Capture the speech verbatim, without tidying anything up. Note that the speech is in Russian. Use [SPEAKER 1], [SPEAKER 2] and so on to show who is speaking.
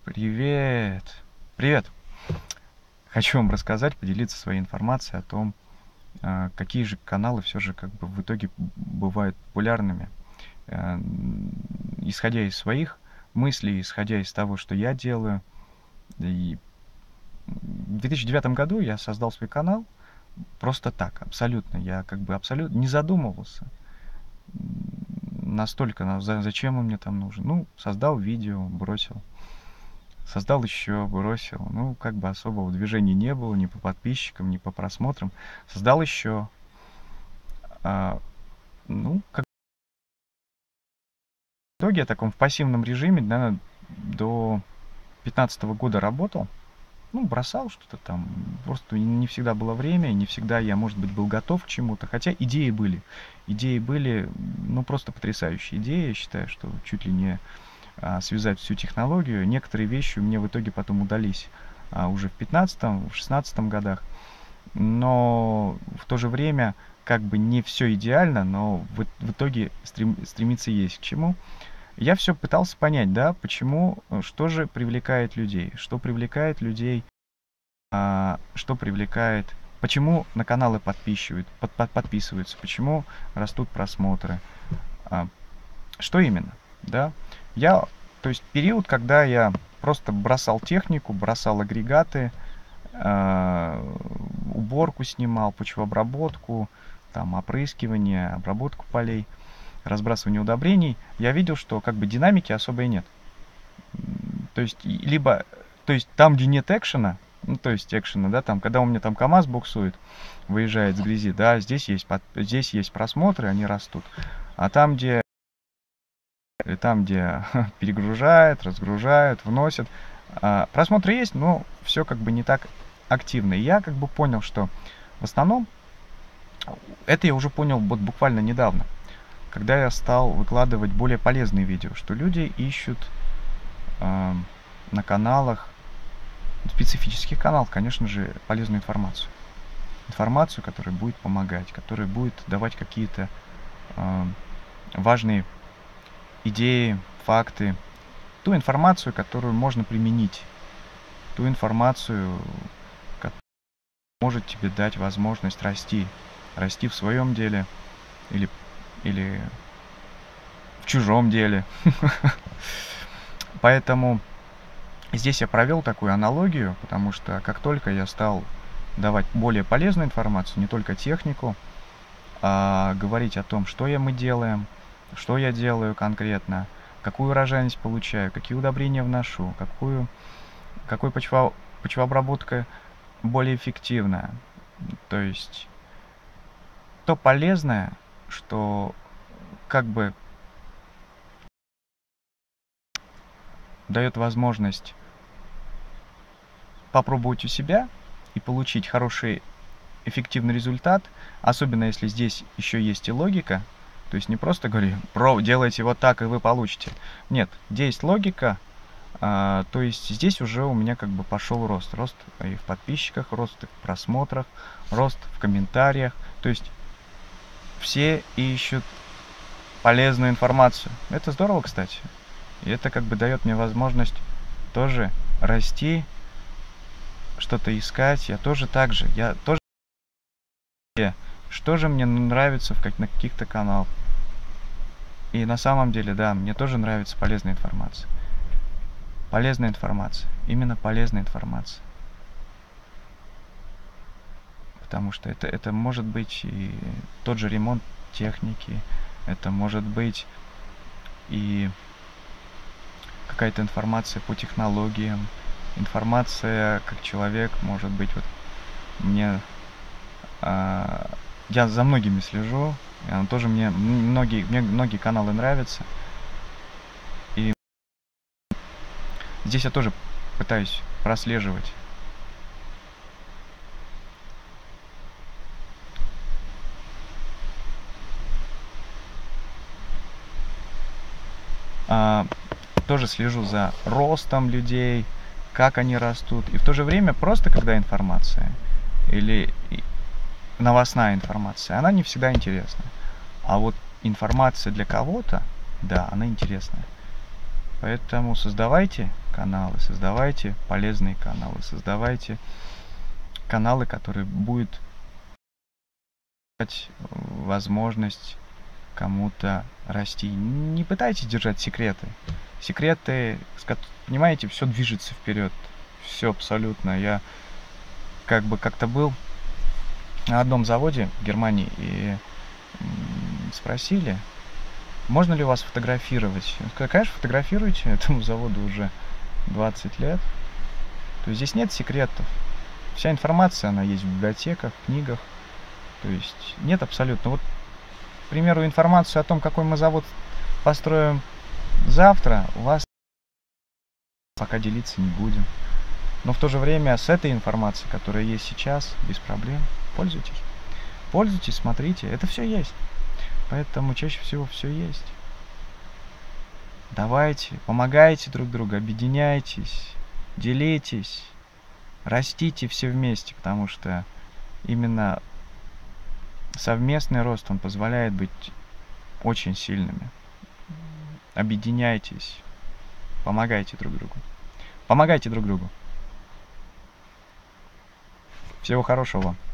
[SPEAKER 1] Привет! Привет! Хочу вам рассказать, поделиться своей информацией о том, а, какие же каналы все же как бы в итоге б бывают популярными. Э, н исходя из своих мыслей, исходя из того, что я делаю. И, м, в две тысячи девятом году я создал свой канал просто так, абсолютно. Я как бы абсолютно не задумывался. М, настолько, на за зачем он мне там нужен. Ну, создал видео, бросил. Создал еще, бросил. Ну, как бы особого движения не было ни по подписчикам, ни по просмотрам. Создал еще. А, ну, как в итоге я таком в пассивном режиме, да, до пятнадцатого года работал. Ну, бросал что-то там. Просто и не всегда было время, и не всегда я, может быть, был готов к чему-то. Хотя идеи были. Идеи были, м, ну, просто потрясающие идеи. Я считаю, что чуть ли не а, связать всю технологию. Некоторые вещи у меня в итоге потом удались а, уже в пятнадцатом, в шестнадцатом годах. Но в то же время как бы не все идеально, но в, в итоге стрем, стремиться есть к чему. Я все пытался понять, да, почему, э, что же привлекает людей, что привлекает людей, а, что привлекает, почему на каналы подписчивают, под, под- подписываются, почему растут просмотры, а, что именно, да. Я, то есть период, когда я просто бросал технику, бросал агрегаты, а, уборку снимал, почвообработку, там опрыскивание, обработку полей, разбрасывание удобрений, я видел, что как бы динамики особой нет. М, То есть, и- либо, то есть там, где нет экшена, ну, то есть экшена, да, там, когда у меня там КамАЗ буксует, выезжает с грязи, да, здесь есть, под- здесь есть просмотры, они растут. А там, где, и там, где перегружают, разгружают, вносят, а, просмотры есть, но все как бы не так активно. И я как бы понял, что в основном это я уже понял вот буквально недавно, когда я стал выкладывать более полезные видео, что люди ищут а, на каналах, специфических каналах, конечно же, полезную информацию. Информацию, которая будет помогать, которая будет давать какие-то а, важные идеи, факты, ту информацию, которую можно применить, ту информацию, которая может тебе дать возможность расти, расти в своем деле или, или в чужом деле. Поэтому здесь я провел такую аналогию, потому что как только я стал давать более полезную информацию, не только технику, а говорить о том, что я мы делаем, что я делаю конкретно, какую урожайность получаю, какие удобрения вношу, какую, какой почва, почвообработка более эффективная. То есть то полезное, что как бы дает возможность попробовать у себя и получить хороший эффективный результат, особенно если здесь еще есть и логика. То есть не просто говорю, про, делайте вот так, и вы получите. Нет, где есть логика, а, то есть здесь уже у меня как бы пошел рост. Рост и в подписчиках, рост и в просмотрах, рост в комментариях. То есть все ищут полезную информацию. Это здорово, кстати. И это как бы дает мне возможность тоже расти, что-то искать. Я тоже так же. Я тоже, что же мне нравится в как, на каких-то каналах. И на самом деле, да, мне тоже нравится полезная информация. Полезная информация. Именно полезная информация. Потому что это, это может быть и тот же ремонт техники, это может быть и какая-то информация по технологиям, информация как человек, может быть, вот мне, а, я за многими слежу, а, тоже мне многие, мне многие каналы нравятся, и здесь я тоже пытаюсь прослеживать. А, тоже слежу за ростом людей, как они растут. И в то же время просто когда информация или новостная информация, она не всегда интересна. А вот информация для кого-то, да, она интересная. Поэтому создавайте каналы, создавайте полезные каналы, создавайте каналы, которые будут дать возможность кому-то расти. Не пытайтесь держать секреты. Секреты, понимаете, все движется вперед. Все абсолютно. Я как бы как-то был на одном заводе в Германии и спросили, можно ли вас фотографировать. Я сказал, конечно, фотографируйте, этому заводу уже двадцать лет. То есть здесь нет секретов. Вся информация, она есть в библиотеках, в книгах. То есть нет абсолютно. Вот, к примеру, информацию о том, какой мы завод построим завтра, у вас пока делиться не будем. Но в то же время с этой информацией, которая есть сейчас, без проблем, пользуйтесь. Пользуйтесь, смотрите, это все есть. Поэтому чаще всего все есть. Давайте, помогайте друг другу, объединяйтесь, делитесь, растите все вместе, потому что именно совместный рост, он позволяет быть очень сильными. Объединяйтесь, помогайте друг другу. Помогайте друг другу. Всего хорошего вам.